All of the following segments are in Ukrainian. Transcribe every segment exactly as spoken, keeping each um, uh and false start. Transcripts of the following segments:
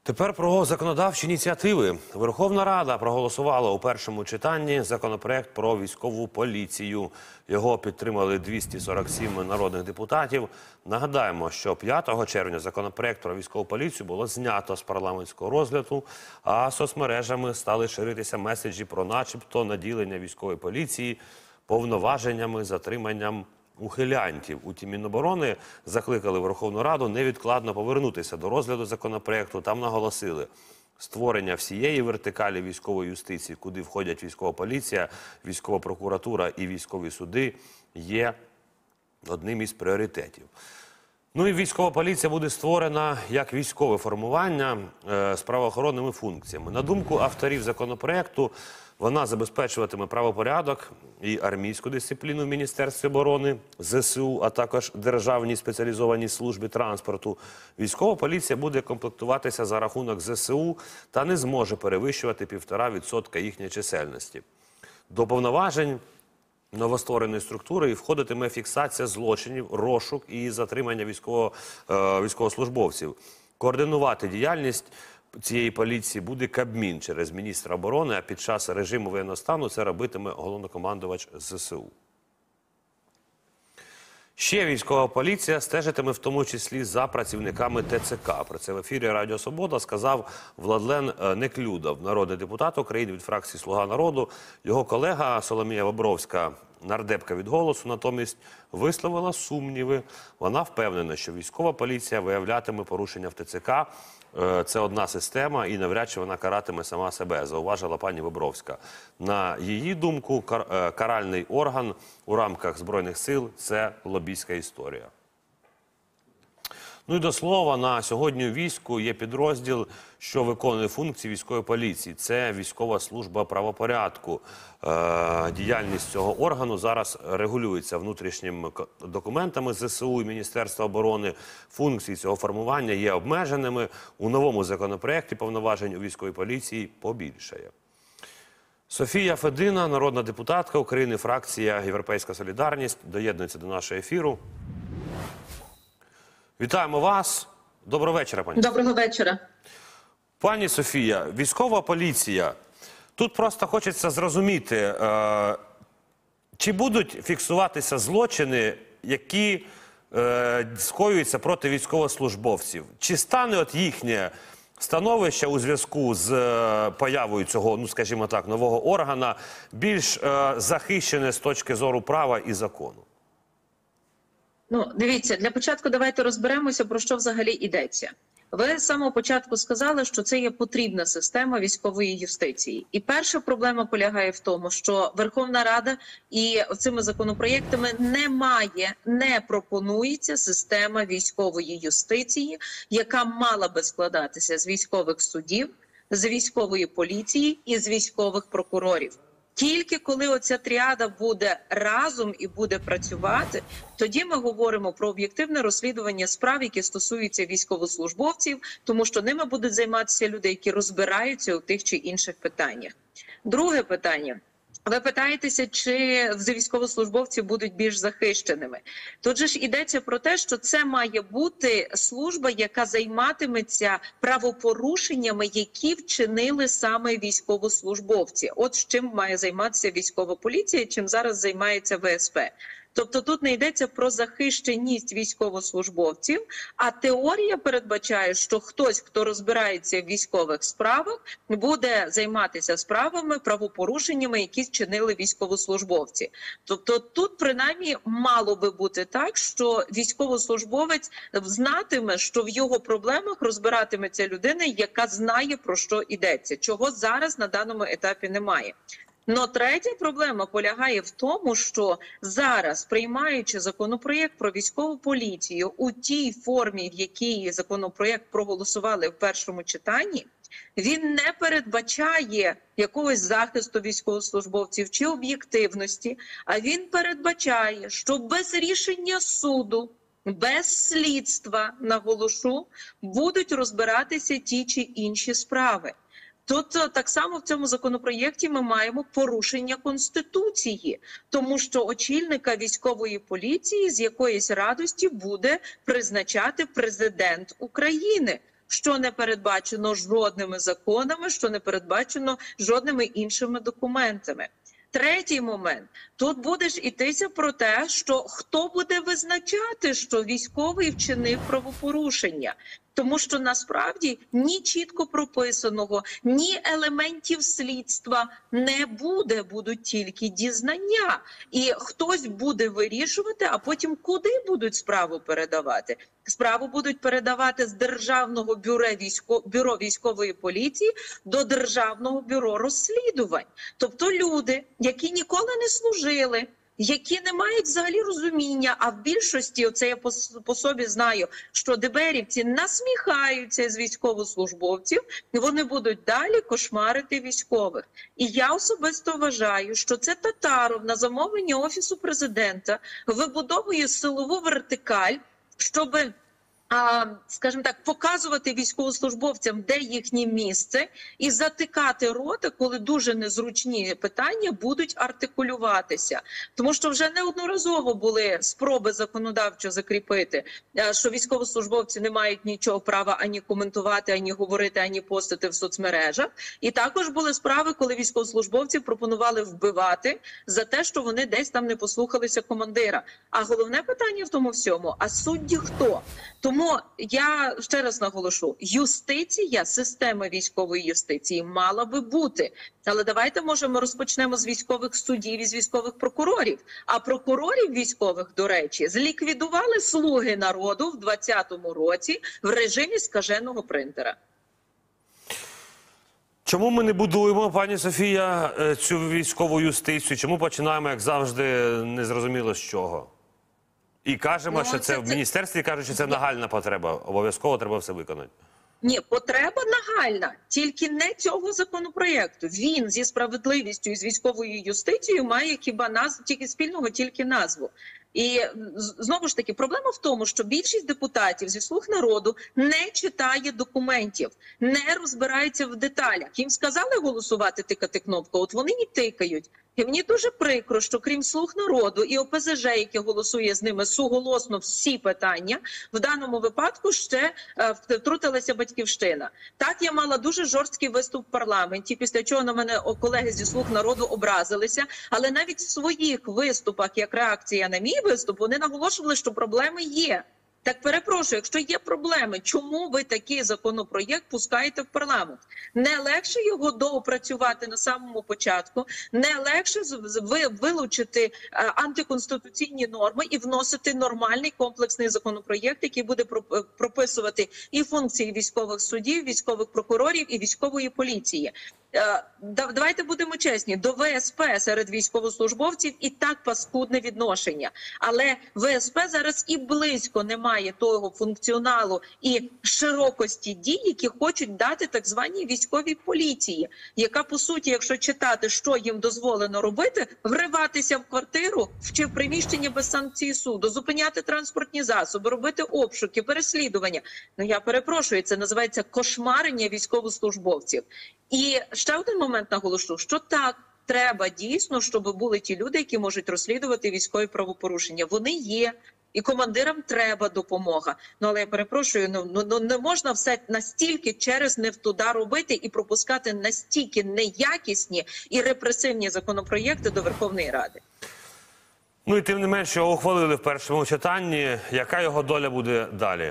Тепер про законодавчі ініціативи. Верховна Рада проголосувала у першому читанні законопроект про військову поліцію. Його підтримали двісті сорок сім народних депутатів. Нагадаємо, що п'ятого червня законопроект про військову поліцію було знято з парламентського розгляду, а соцмережами стали ширитися меседжі про начебто наділення військової поліції повноваженнями, затриманням ухилянтів. Утім, Міноборони закликали Верховну Раду невідкладно повернутися до розгляду законопроекту. Там наголосили, створення всієї вертикалі військової юстиції, куди входять військова поліція, військова прокуратура і військові суди, є одним із пріоритетів. Ну і військова поліція буде створена як військове формування е, з правоохоронними функціями. На думку авторів законопроекту, вона забезпечуватиме правопорядок і армійську дисципліну в Міністерстві оборони, зе се у, а також Державній спеціалізованій службі транспорту. Військова поліція буде комплектуватися за рахунок зе се у та не зможе перевищувати півтора відсотка їхньої чисельності. До повноважень новоствореної структури і входитиме фіксація злочинів, розшук і затримання військово, е, військовослужбовців. Координувати діяльність цієї поліції буде Кабмін через міністра оборони, а під час режиму воєнного стану це робитиме головнокомандувач зе се у. Ще військова поліція стежитиме в тому числі за працівниками те це ка. Про це в ефірі Радіо Свобода сказав Владлен Неклюдов, народний депутат України від фракції «Слуга народу». Його колега Соломія Бобровська, нардепка від «Голосу», натомість висловила сумніви. Вона впевнена, що військова поліція виявлятиме порушення в те це ка. Це одна система і навряд чи вона каратиме сама себе, зауважила пані Бобровська. На її думку, каральний орган у рамках Збройних сил – це лобійська історія. Ну і до слова, на сьогодні у війську є підрозділ, що виконує функції військової поліції. Це військова служба правопорядку. Е, діяльність цього органу зараз регулюється внутрішніми документами зе се у і Міністерства оборони. Функції цього формування є обмеженими. У новому законопроекті повноважень у військовій поліції побільшає. Софія Федина, народна депутатка України, фракція «Європейська солідарність», доєднується до нашого ефіру. Вітаємо вас. Доброго вечора, пані. Доброго вечора. Пані Софія, військова поліція. Тут просто хочеться зрозуміти, е, чи будуть фіксуватися злочини, які е, скоюються проти військовослужбовців? Чи стане от їхнє становище у зв'язку з е, появою цього, ну скажімо так, нового органа більш е, захищене з точки зору права і закону? Ну, дивіться, для початку давайте розберемося, про що взагалі йдеться. Ви з самого початку сказали, що це є потрібна система військової юстиції. І перша проблема полягає в тому, що Верховна Рада і цими законопроєктами не має, не пропонується система військової юстиції, яка мала би складатися з військових судів, з військової поліції і з військових прокурорів. Тільки коли оця тріада буде разом і буде працювати, тоді ми говоримо про об'єктивне розслідування справ, які стосуються військовослужбовців, тому що ними будуть займатися люди, які розбираються у тих чи інших питаннях. Друге питання. Ви питаєтеся, чи військовослужбовці будуть більш захищеними. Тут же ж йдеться про те, що це має бути служба, яка займатиметься правопорушеннями, які вчинили саме військовослужбовці. От з чим має займатися військова поліція, чим зараз займається ве ес пе. Тобто тут не йдеться про захищеність військовослужбовців, а теорія передбачає, що хтось, хто розбирається в військових справах, буде займатися справами, правопорушеннями, які вчинили військовослужбовці. Тобто тут принаймні мало би бути так, що військовослужбовець знатиме, що в його проблемах розбиратиметься людина, яка знає, про що йдеться, чого зараз на даному етапі немає. Но третя проблема полягає в тому, що зараз, приймаючи законопроєкт про військову поліцію у тій формі, в якій законопроєкт проголосували в першому читанні, він не передбачає якогось захисту військовослужбовців чи об'єктивності, а він передбачає, що без рішення суду, без слідства, наголошу, будуть розбиратися ті чи інші справи. Тут так само в цьому законопроєкті ми маємо порушення Конституції, тому що очільника військової поліції з якоїсь радості буде призначати президент України, що не передбачено жодними законами, що не передбачено жодними іншими документами. Третій момент. Тут буде ж ітися про те, що хто буде визначати, що військовий вчинив правопорушення. Тому що насправді ні чітко прописаного, ні елементів слідства не буде, будуть тільки дізнання. І хтось буде вирішувати, а потім куди будуть справу передавати. Справу будуть передавати з Державного бюро, військо... бюро військової поліції до Державного бюро розслідувань. Тобто люди, які ніколи не служили, які не мають взагалі розуміння, а в більшості, оце я по, по собі знаю, що ДБРівці насміхаються з військовослужбовців, і вони будуть далі кошмарити військових. І я особисто вважаю, що це Татаров на замовлення Офісу Президента вибудовує силову вертикаль, щоби, а, скажімо так, показувати військовослужбовцям, де їхнє місце, і затикати рота, коли дуже незручні питання будуть артикулюватися. Тому що вже неодноразово були спроби законодавчо закріпити, що військовослужбовці не мають нічого права ані коментувати, ані говорити, ані постити в соцмережах. І також були справи, коли військовослужбовців пропонували вбивати за те, що вони десь там не послухалися командира. А головне питання в тому всьому, а судді хто? Тому я ще раз наголошу, юстиція, система військової юстиції мала би бути. Але давайте, може, ми розпочнемо з військових суддів і з військових прокурорів. А прокурорів військових, до речі, зліквідували слуги народу в двадцятому році в режимі скаженого принтера. Чому ми не будуємо, пані Софія, цю військову юстицію? Чому починаємо, як завжди, незрозуміло з чого? І кажемо, ну, що це, це в міністерстві кажуть, що це нагальна потреба. Обов'язково треба все виконати. Ні, потреба нагальна, тільки не цього законопроєкту. Він зі справедливістю і з військовою юстицією має хіба назву, тільки спільного, тільки назву. І знову ж таки, проблема в тому, що більшість депутатів зі «Слуг народу» не читає документів, не розбирається в деталях. Їм сказали голосувати, тикати кнопку, от вони і тикають. І мені дуже прикро, що крім «Слуг народу» і О Пе Зе Же, яке голосує з ними суголосно всі питання, в даному випадку ще е, втрутилася Батьківщина. Так, я мала дуже жорсткий виступ в парламенті, після чого на мене колеги зі «Слуг народу» образилися, але навіть в своїх виступах, як реакція на мій виступ, вони наголошували, що проблеми є. Так перепрошую, якщо є проблеми, чому ви такий законопроєкт пускаєте в парламент? Не легше його доопрацювати на самому початку, не легше вилучити антиконституційні норми і вносити нормальний комплексний законопроєкт, який буде прописувати і функції військових судів, військових прокурорів і військової поліції. Давайте будемо чесні, до Ве Ес Пе серед військовослужбовців і так паскудне відношення. Але Ве Ес Пе зараз і близько не має того функціоналу і широкості дій, які хочуть дати так званій військовій поліції, яка, по суті, якщо читати, що їм дозволено робити, вриватися в квартиру чи в приміщення без санкції суду, зупиняти транспортні засоби, робити обшуки, переслідування. Ну, я перепрошую, це називається кошмарення військовослужбовців. І ще один момент наголошу, що так, треба дійсно, щоб були ті люди, які можуть розслідувати військові правопорушення. Вони є, і командирам треба допомога. Ну, але я перепрошую, ну, ну не можна все настільки через невтуда робити і пропускати настільки неякісні і репресивні законопроєкти до Верховної Ради. Ну і тим не менше, ухвалили в першому читанні. Яка його доля буде далі?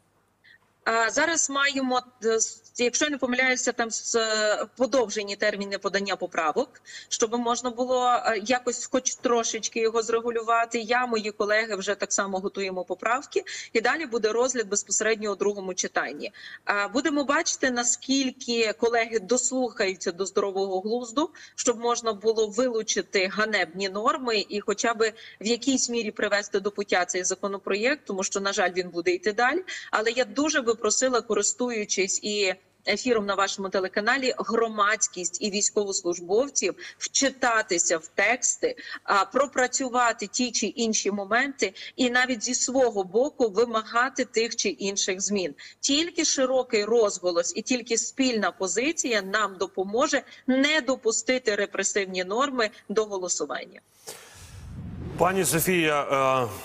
Зараз маємо, якщо я не помиляюся, там подовжені терміни подання поправок, щоб можна було якось хоч трошечки його зрегулювати. Я, мої колеги вже так само готуємо поправки. І далі буде розгляд безпосередньо у другому читанні. Будемо бачити, наскільки колеги дослухаються до здорового глузду, щоб можна було вилучити ганебні норми і хоча б в якійсь мірі привести до пуття цей законопроєкт, тому що, на жаль, він буде йти далі. Але я дуже би просила, користуючись і ефіром на вашому телеканалі, громадськість і військовослужбовців вчитатися в тексти, пропрацювати ті чи інші моменти і навіть зі свого боку вимагати тих чи інших змін. Тільки широкий розголос і тільки спільна позиція нам допоможе не допустити репресивні норми до голосування. Пані Софія,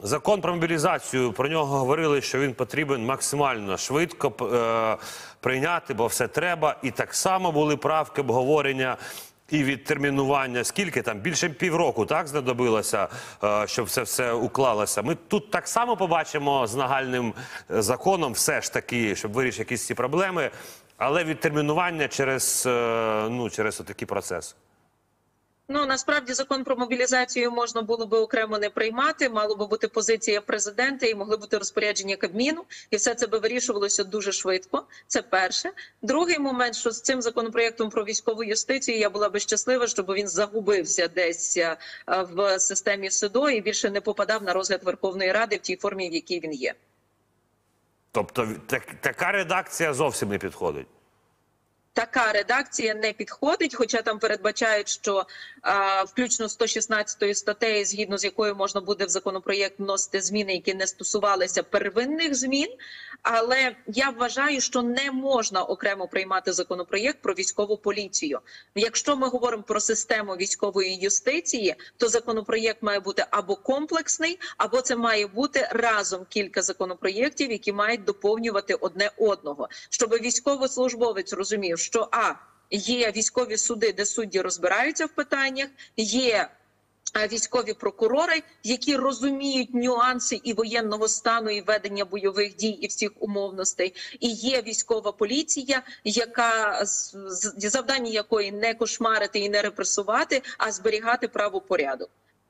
Закон про мобілізацію, про нього говорили, що він потрібен максимально швидко е, прийняти, бо все треба. І так само були правки обговорення і відтермінування. Скільки там? Більше півроку, так, знадобилося, е, щоб це все уклалося. Ми тут так само побачимо з нагальним законом все ж таки, щоб вирішити якісь ці проблеми, але відтермінування через, е, ну, через отакий процес. Ну, насправді, закон про мобілізацію можна було би окремо не приймати, мало би бути позиція президента і могли бути розпорядження Кабміну, і все це би вирішувалося дуже швидко. Це перше. Другий момент, що з цим законопроєктом про військову юстицію я була би щаслива, щоб він загубився десь в системі СИДО і більше не попадав на розгляд Верховної Ради в тій формі, в якій він є. Тобто так, така редакція зовсім не підходить? Така редакція не підходить, хоча там передбачають, що а, включно сто шістнадцятою статтею, згідно з якою можна буде в законопроєкт вносити зміни, які не стосувалися первинних змін. Але я вважаю, що не можна окремо приймати законопроєкт про військову поліцію. Якщо ми говоримо про систему військової юстиції, то законопроєкт має бути або комплексний, або це має бути разом кілька законопроєктів, які мають доповнювати одне одного, щоб військовослужбовець розумів, що а, є військові суди, де судді розбираються в питаннях, є військові прокурори, які розуміють нюанси і воєнного стану, і ведення бойових дій, і всіх умовностей, і є військова поліція, яка завдання якої не кошмарити і не репресувати, а зберігати правопорядок.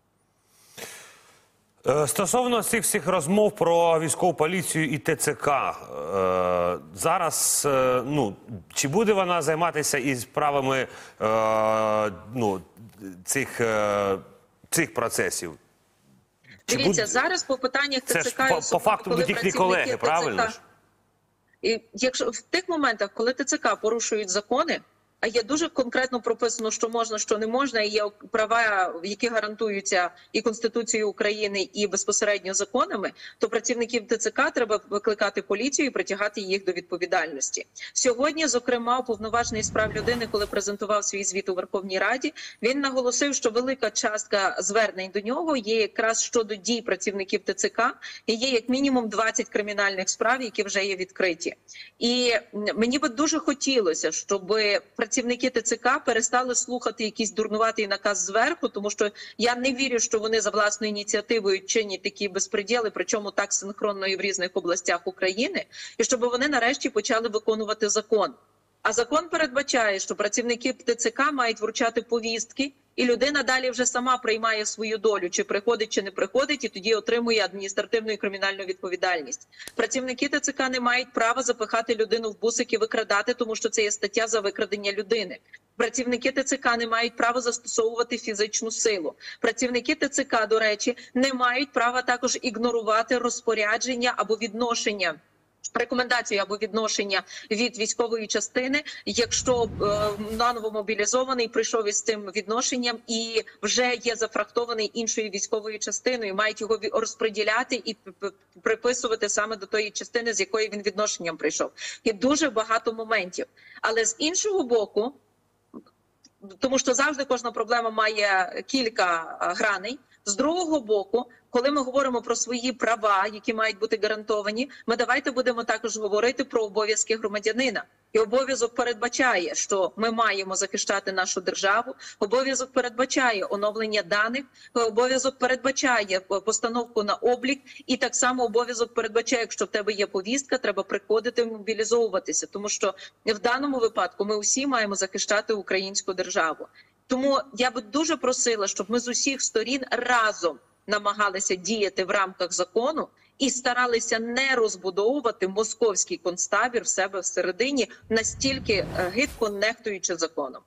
Стосовно цих всіх розмов про військову поліцію і ТЦК, зараз, ну, чи буде вона займатися і справами, ну, цих, цих процесів? Чи Дивіться, буде... зараз по питаннях ТЦК... Це ж по, по факту будуть їхні колеги, правильно ж? І якщо в тих моментах, коли ТЦК порушують закони, а є дуже конкретно прописано, що можна, що не можна, і є права, які гарантуються і Конституцією України, і безпосередньо законами, то працівників ТЦК треба викликати поліцію і притягати їх до відповідальності. Сьогодні, зокрема, уповноважений з прав людини, коли презентував свій звіт у Верховній Раді, він наголосив, що велика частка звернень до нього є якраз щодо дій працівників ТЦК, і є як мінімум двадцять кримінальних справ, які вже є відкриті. І мені би дуже хотілося, щоб працівники ТЦК перестали слухати якийсь дурнуватий наказ зверху, тому що я не вірю, що вони за власною ініціативою чинять такі безпреділи, причому так синхронно і в різних областях України, і щоб вони нарешті почали виконувати закон. А закон передбачає, що працівники ТЦК мають вручати повістки, і людина далі вже сама приймає свою долю, чи приходить, чи не приходить, і тоді отримує адміністративну і кримінальну відповідальність. Працівники ТЦК не мають права запихати людину в бусик і викрадати, тому що це є стаття за викрадення людини. Працівники ТЦК не мають права застосовувати фізичну силу. Працівники ТЦК, до речі, не мають права також ігнорувати розпорядження або відношення, рекомендацію або відношення від військової частини, якщо е, наново мобілізований прийшов із цим відношенням і вже є зафрахтований іншою військовою частиною, мають його розподіляти і приписувати саме до тої частини, з якої він відношенням прийшов. Є дуже багато моментів. Але з іншого боку, тому що завжди кожна проблема має кілька граней, з другого боку, коли ми говоримо про свої права, які мають бути гарантовані, ми давайте будемо також говорити про обов'язки громадянина. І обов'язок передбачає, що ми маємо захищати нашу державу, обов'язок передбачає оновлення даних, обов'язок передбачає постановку на облік, і так само обов'язок передбачає, якщо в тебе є повістка, треба приходити мобілізовуватися, тому що в даному випадку ми усі маємо захищати українську державу. Тому я би дуже просила, щоб ми з усіх сторін разом намагалися діяти в рамках закону і старалися не розбудовувати московський концтабір в себе всередині, настільки гидко нехтуючи законом.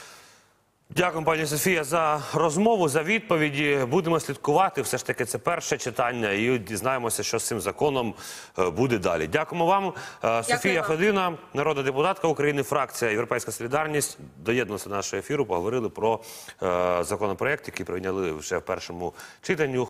Дякую, пані Софія, за розмову, за відповіді. Будемо слідкувати. Все ж таки, це перше читання, і дізнаємося, що з цим законом буде далі. Дякуємо вам. Дякую. Софія Федина, народна депутатка України, фракція «Європейська солідарність», доєдналася до нашого ефіру, поговорили про е, законопроект, який прийняли вже в першому читанні.